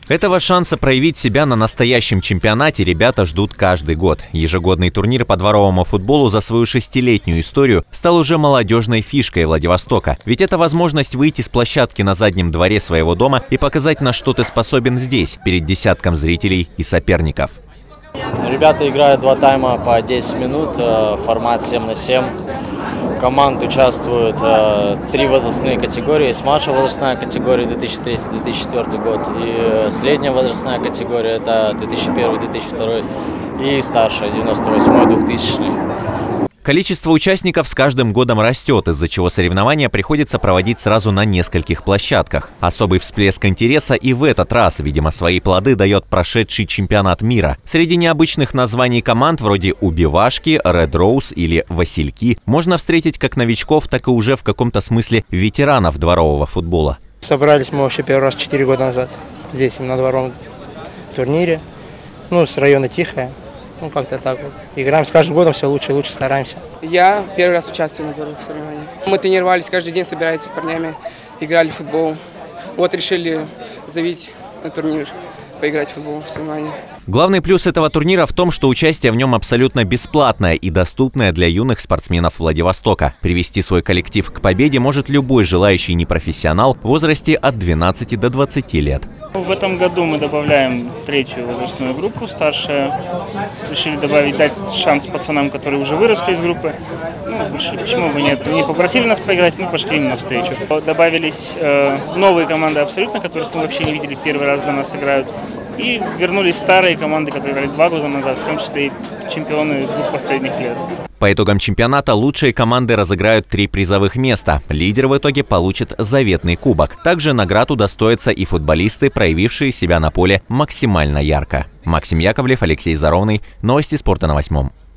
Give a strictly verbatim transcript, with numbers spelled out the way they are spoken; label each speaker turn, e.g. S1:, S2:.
S1: Этого шанса проявить себя на настоящем чемпионате ребята ждут каждый год. Ежегодный турнир по дворовому футболу за свою шестилетнюю историю стал уже молодежной фишкой Владивостока. Ведь это возможность выйти с площадки на заднем дворе своего дома и показать, на что ты способен здесь, перед десятком зрителей и соперников.
S2: Ребята играют два тайма по десять минут, формат семь на семь. Команд участвуют э, три возрастные категории. Есть младшая возрастная категория две тысячи третий — две тысячи четвёртый год, и средняя возрастная категория это две тысячи первый — две тысячи второй и старшая девяносто восьмой — двухтысячный.
S1: Количество участников с каждым годом растет, из-за чего соревнования приходится проводить сразу на нескольких площадках. Особый всплеск интереса и в этот раз, видимо, свои плоды дает прошедший чемпионат мира. Среди необычных названий команд вроде «Убивашки», «Ред Роуз» или «Васильки» можно встретить как новичков, так и уже в каком-то смысле ветеранов дворового футбола.
S3: Собрались мы вообще первый раз четыре года назад здесь, на дворовом турнире, ну, с района Тихая. Ну, как-то так вот. Играем с каждым годом, все лучше и лучше, стараемся.
S4: Я первый раз участвую на первых соревнованиях. Мы тренировались каждый день, собирались с парнями, играли в футбол. Вот решили завить на турнир, поиграть в футбол в соревнованиях.
S1: Главный плюс этого турнира в том, что участие в нем абсолютно бесплатное и доступное для юных спортсменов Владивостока. Привести свой коллектив к победе может любой желающий непрофессионал в возрасте от двенадцати до двадцати лет.
S5: В этом году мы добавляем третью возрастную группу, старшая. Решили добавить, дать шанс пацанам, которые уже выросли из группы. Ну, почему бы нет? Они попросили нас поиграть, мы пошли им навстречу. Добавились э, новые команды абсолютно, которых мы вообще не видели, первый раз за нас играют. И вернулись старые команды, которые играли два года назад, в том числе и чемпионы двух последних лет.
S1: По итогам чемпионата лучшие команды разыграют три призовых места. Лидер в итоге получит заветный кубок. Также наград удостоятся и футболисты, проявившие себя на поле максимально ярко. Максим Яковлев, Алексей Заровный. Новости спорта на восьмом.